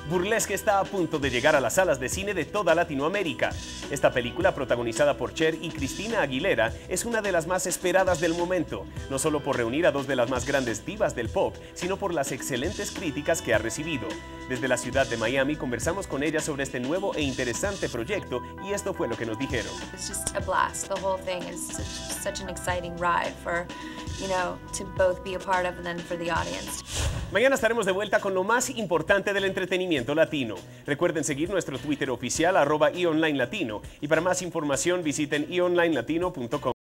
Burlesque está a punto de llegar a las salas de cine de toda Latinoamérica. Esta película, protagonizada por Cher y Cristina Aguilera, es una de las más esperadas del momento, no solo por reunir a dos de las más grandes divas del pop, sino por las excelentes críticas que ha recibido. Desde la ciudad de Miami conversamos con ella sobre este nuevo e interesante proyecto y esto fue lo que nos dijeron. It's just a blast. The whole thing is such an exciting ride for, to both be a part of and then for the audience. Mañana estaremos de vuelta con lo más importante del entretenimiento latino. Recuerden seguir nuestro Twitter oficial @eOnlineLatino y para más información visiten eonlinelatino.com.